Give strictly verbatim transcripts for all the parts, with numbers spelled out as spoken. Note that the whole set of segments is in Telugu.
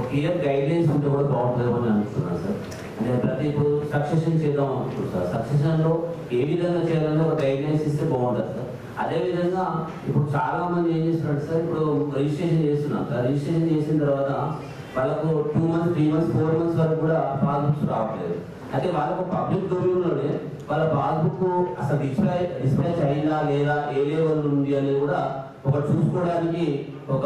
క్లియర్ గైడ్లైన్స్ ఉంటే కూడా బాగుంటుందేమో అని అనుకుంటున్నాను సార్. నేను ప్రతి ఇప్పుడు సక్సెషన్ చేద్దాం అనుకుంటున్నాను సార్. సక్సెషన్లో ఏ విధంగా చేయాలని ఒక గైడ్లైన్స్ ఇస్తే బాగుంటుంది సార్. అదేవిధంగా ఇప్పుడు చాలా మంది ఏం చేస్తున్నారు సార్, ఇప్పుడు రిజిస్ట్రేషన్ చేస్తున్నాం సార్. రిజిస్ట్రేషన్ చేసిన తర్వాత వాళ్ళకు two months three months four months వరకు కూడా పాస్బుక్స్ రావట్లేదు. అయితే వాళ్ళకు పబ్లిక్ డొమైన్లోనే వాళ్ళ పాస్బుక్ అసలు డిస్ప్లే డిస్పాచ్ అయిందా లేదా, ఏ లెవెల్ ఉంది అనేది కూడా ఒక చూసుకోవడానికి ఒక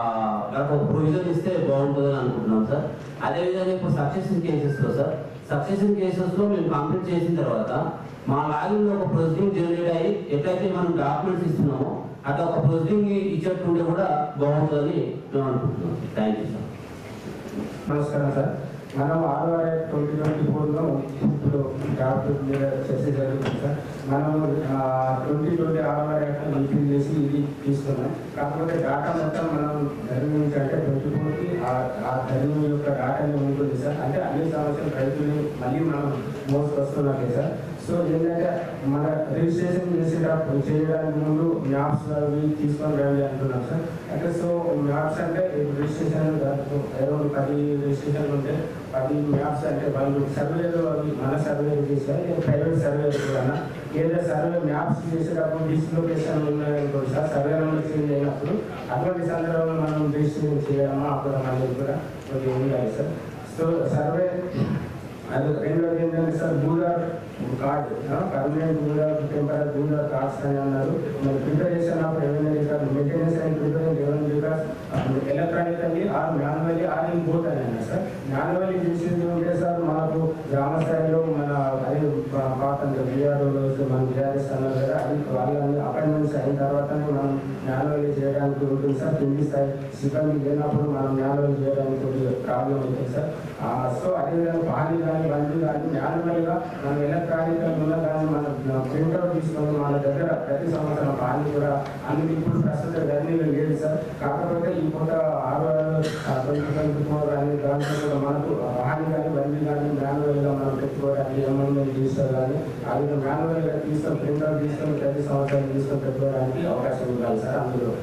ఒక ప్రొవిజన్ ఇస్తే బాగుంటుందని అనుకుంటున్నాం సార్. అదేవిధంగా ఇప్పుడు సక్సెషన్ కేసెస్లో సార్, సక్సెషన్ కేసెస్లో మేము కంప్లీట్ చేసిన తర్వాత మా లాగిన్లో ఒక ప్రొసీడింగ్ జనరేట్ అయ్యి ఎట్లయితే మనం డాక్యుమెంట్స్ ఇస్తున్నామో అట్లా ఒక ప్రొసీడింగ్ ఇచ్చేట్టుంటే కూడా బాగుంటుందని మేము అనుకుంటున్నాం. Thank you sir. నమస్కారం సార్. మనం ఆర్ఆర్ ట్వంటీ ట్వంటీ ఫోర్లో ఇప్పుడు డ్రాఫ్ట్ మీద చర్చ జరుగుతుంది సార్. మనం ట్వంటీ ట్వంటీ ఆర్ఆర్ యాక్ట్ ఇంప్లీట్ చేసి ఇది తీసుకున్నాం. కాకపోతే డాటా మొత్తం మనం ధర్మం నుంచి అంటే ట్వంటీ ఫోర్కి ఆ ధర్మం యొక్క డాటానే ఉంటుంది సార్. అంటే అన్ని సంవత్సరాలు రైతులు మళ్ళీ మనం మోసుకొస్తున్నాం సార్. సో ఏంటంటే మన రిజిస్ట్రేషన్ చేసేటప్పుడు చేయడానికి ముందు మ్యాప్స్ అవి తీసుకొని రండి అంటున్నాం సార్. అంటే సో మ్యాప్స్ అంటే రిజిస్ట్రేషన్ అరౌండ్ పది రిజిస్ట్రేషన్లు ఉంటే పది మ్యాప్స్ అంటే వాళ్ళు సర్వేలో అవి మన సర్వే చేశారు, ప్రైవేట్ సర్వే కూడా ఏదైనా సర్వే మ్యాప్స్ చేసేటప్పుడు డిస్లొకేషన్ ఉన్నాయనుకోండి సార్, సర్వే నెంబర్ చేంజ్ అయినప్పుడు అటువంటి సందర్భంలో మనం రిజిస్ట్రేషన్ చేయడమా అప్పుడు అనేది కూడా కొంచెం ఉండాలి సార్. సో సర్వే అది రెండోది ఏంటంటే sir Bhudhaar card permanent Bhudhaar temporary Bhudhaar cards అని అన్నారు. మరి ప్రిపేర్ చేసినప్పుడు revenue record maintenance and prepare revenue records electronically or manually or in both అని అన్నారు సార్. మాన్యువల్లీ చేసేది ఉంటే సార్ మనకు గ్రామ స్థాయిలో మన అది పాత బీఆర్ఓలో మన బీఆర్ఎస్ అన్నారు కదా, అది వాళ్ళని అపాయింట్మెంట్స్ అయిన తర్వాతనే మనం మాన్యువల్లీ చేయడానికి ఉంటుంది సార్. కింది స్థాయి సిబ్బంది లేనప్పుడు మనం మాన్యువల్లీ చేయడానికి కొద్దిగా ప్రాబ్లం అవుతుంది సార్. సో అదేవిధంగా పానీ కానీ బండి కానీ మాన్యువల్గా మనం ఎలక్ట్రానికల్ ఉన్న కానీ మన ప్రింట్అవుట్ తీసుకొని మన దగ్గర ప్రతి సంవత్సరం పానీ కూడా అన్ని ఇప్పుడు ప్రస్తుత ధరణిలో లేదు సార్. కాకపోతే ఈ పూట ఆరు ట్వంటీ ట్వంటీ ఫోర్ కానీ దాంట్లో కూడా మనకు పానీ కానీ బండి కానీ మాన్యువల్గా మనం పెట్టుకోవడానికి ఏమన్నా తీసుకోవాలి కానీ ఆ విధంగా మాన్యువల్గా తీసుకొని ప్రింట్అవుట్ తీసుకొని ప్రతి సంవత్సరం తీసుకొని పెట్టుకోవడానికి అవకాశం ఉండాలి సార్. అందులో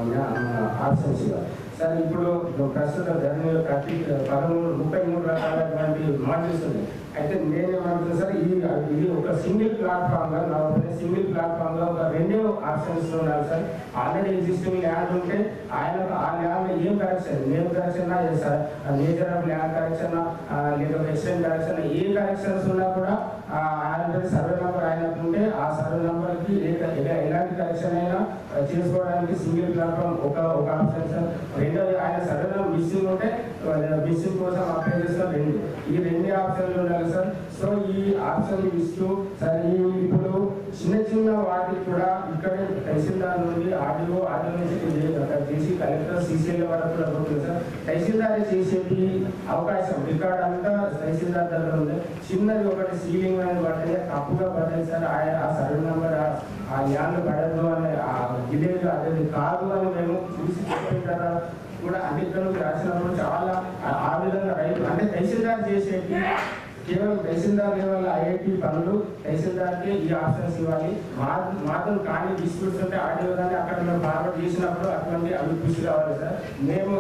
ఆప్షన్స్ ఇవ్వాలి సార్. ఇప్పుడు ప్రస్తుత ధరణిలో ప్రతి పదమూడు ముప్పై మూడు రకాలైనటువంటి మోడల్స్ ఉన్నాయి. అయితే నేనేమంటున్నా సార్, ఇది ఇది ఒక సింగిల్ ప్లాట్ఫామ్గా నా సింగిల్ ప్లాట్ఫామ్గా ఒక రెండే ఆప్షన్స్ ఉండాలి సార్. ఆల్రెడీ ఎగ్జిస్టింగ్ ల్యాండ్ ఉంటే ఆయన ఆ ల్యాండ్ ఏం correction name correction sir, nature of land correction లేదా ఎక్స్టెంట్ కరెక్షన్ ఏ కరెక్షన్స్ ఉన్నా కూడా ఆల్రెడీ సర్వే నెంబర్ అయినట్టుంటే ఆ సర్వే నెంబర్కి ఎలాంటి కరెక్షన్ అయినా చేసుకోవడానికి సింగిల్ ప్లాట్ఫామ్ ఒక ఒక ఆప్షన్ సార్. రెండోది ఆయన సర్వే నెంబర్ మిస్సింగ్ ఉంటే మిస్సింగ్ కోసం అప్లై చేస్తాం. రెండు ఈ రెండు ఆప్షన్లు ఉండాలి సార్. సో ఈ ఆప్షన్ ఇస్తూ సార్ ఈ ఇప్పుడు చిన్న చిన్న వాటికి కూడా ఇక్కడ తహసీల్దార్ నుండి ఆర్డీఓ ఆర్డీఓ నుంచి చేసి కలెక్టర్ సీసీఎల్ వరకు కూడా పోతుంది సార్. తహసీల్దార్ చేసేది అవకాశం రికార్డ్ అంతా తహసీల్దార్ దగ్గర ఉంది. చిన్నది ఒకటి సీలింగ్ అనేది పడితే తప్పుగా పడలేదు సార్. ఆ సర్వే నెంబర్ ఆ ల్యాండ్ పడదు అని ఆ విలేజ్ అదేది కాదు అని మేము చూసి చెప్పిన కదా కూడా అన్నిట్లో రాసినప్పుడు చాలా ఆ విధంగా రైతు అంటే తహసీల్దార్ చేసేది కేవలం తహసీల్దార్ లెవెల్ ఐఐటి పనులు తహసీల్దార్కి ఈ ఆప్షన్స్ ఇవ్వాలి. మా మాత్రం కానీ డిస్ప్యూట్స్ ఉంటే ఆడియో కానీ అక్కడ మేము ఫార్వర్డ్ చేసినప్పుడు అటువంటి అవి కృషి కావాలి సార్. మేము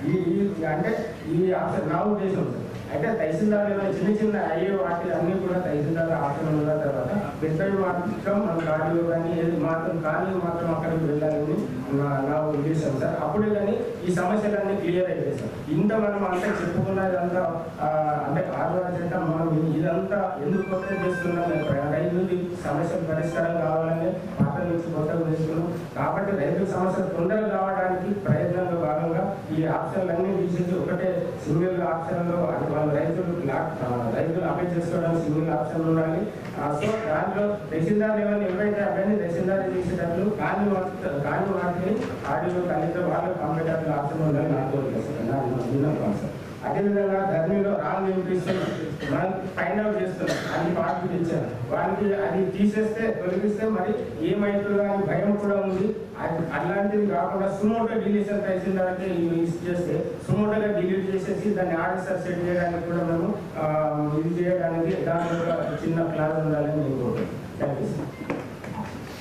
ఈ అంటే ఈ ఆప్షన్ నా ఉద్దేశం సార్. అయితే తహసీల్దార్ లెవెల్ చిన్న చిన్న అయ్యే వాటి అన్నీ కూడా తహసీల్దార్ ఆప్షన్ ఉన్న తర్వాత పెద్దవి మాత్రం మన ఆడియో కానీ ఏది మాత్రం కానీ మాత్రం అక్కడికి వెళ్ళాలని నా ఉద్దేశం సార్. అప్పుడే కానీ ఈ సమస్యలన్నీ క్లియర్ అయిపోయి సార్. ఇంత మనం అంతా చెప్పుకున్నదంతా అంటే ఆర్ఆర్ చట్టం మనం ఇదంతా ఎందుకు కొత్త చేస్తున్నాం, రైతు సమస్యలు పరిష్కారం కావాలని పాత నుంచి కొత్తగా చేసుకున్నాం. కాబట్టి రైతు సమస్యలు తొందరగా కావడానికి ప్రయత్నంలో భాగంగా ఈ ఆప్షన్లన్నీ తీసేసి ఒకటే సింగిల్ ఆప్షన్లో వాళ్ళు రైతులు రైతులు అప్లై చేసుకోవడానికి సింగిల్ ఆప్షన్ ఉండాలి. సో దాంట్లో తహసీల్దార్ లెవెల్ ఎవరైతే అవన్నీ తహసీల్దార్ చేసేటట్లు కానీ కానీ వాటిని ఆడియో కనీసం వాళ్ళు పంపేటట్లు ఆప్షన్ ఉండాలి నాకు విన్నపం సార్. అదేవిధంగా ధర్మీలో రాంగ్ ఇంప్రెషన్ మనం ఫైండ్ అవుట్ చేస్తున్నాం అది పార్టీ ఇచ్చారు వానికి అది తీసేస్తే తొలగిస్తే మరి ఏమైతుందో అని భయం కూడా ఉంది. అది అలాంటివి కాకుండా సుమోటో డిలీషన్ తహసీల్దార్కి యూజ్ చేస్తే సుమోటోగా డిలీట్ చేసేసి దాన్ని ఆర్డర్ సెట్ చేయడానికి కూడా మేము ఇది చేయడానికి దాంట్లో చిన్న ప్లాన్ ఉండాలని నేను కోరుకుంటున్నాను. Thank you sir.